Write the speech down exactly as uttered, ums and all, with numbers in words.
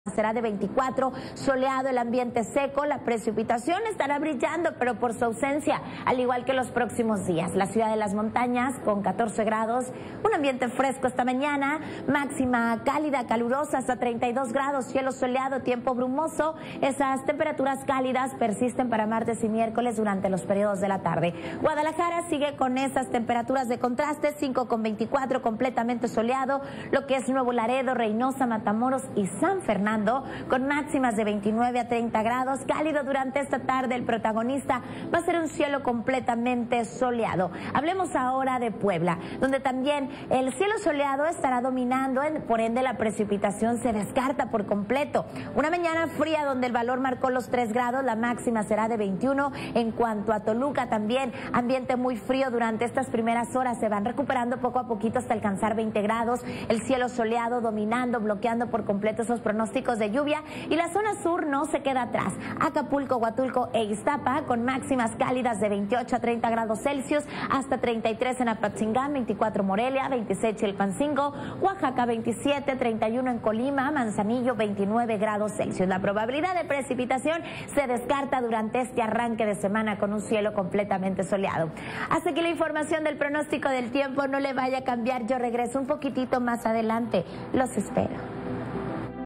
Será de veinticuatro, soleado, el ambiente seco, la precipitación estará brillando, pero por su ausencia, al igual que los próximos días. La ciudad de las montañas con catorce grados, un ambiente fresco esta mañana, máxima cálida, calurosa hasta treinta y dos grados, cielo soleado, tiempo brumoso. Esas temperaturas cálidas persisten para martes y miércoles durante los periodos de la tarde. Guadalajara sigue con esas temperaturas de contraste, cinco con veinticuatro, completamente soleado, lo que es Nuevo Laredo, Reynosa, Matamoros y San Fernando, con máximas de veintinueve a treinta grados, cálido durante esta tarde. El protagonista va a ser un cielo completamente soleado. Hablemos ahora de Puebla, donde también el cielo soleado estará dominando, por ende la precipitación se descarta por completo. Una mañana fría donde el valor marcó los tres grados, la máxima será de veintiuno. En cuanto a Toluca, también ambiente muy frío durante estas primeras horas, se van recuperando poco a poquito hasta alcanzar veinte grados, el cielo soleado dominando, bloqueando por completo esos pronósticos de lluvia, y la zona sur no se queda atrás. Acapulco, Huatulco e Iztapa con máximas cálidas de veintiocho a treinta grados Celsius, hasta treinta y tres en Apatzingán, veinticuatro Morelia, veintiséis Chilpancingo, Oaxaca veintisiete, treinta y uno en Colima, Manzanillo veintinueve grados Celsius. La probabilidad de precipitación se descarta durante este arranque de semana con un cielo completamente soleado. Hasta que la información del pronóstico del tiempo no le vaya a cambiar, yo regreso un poquitito más adelante. Los espero.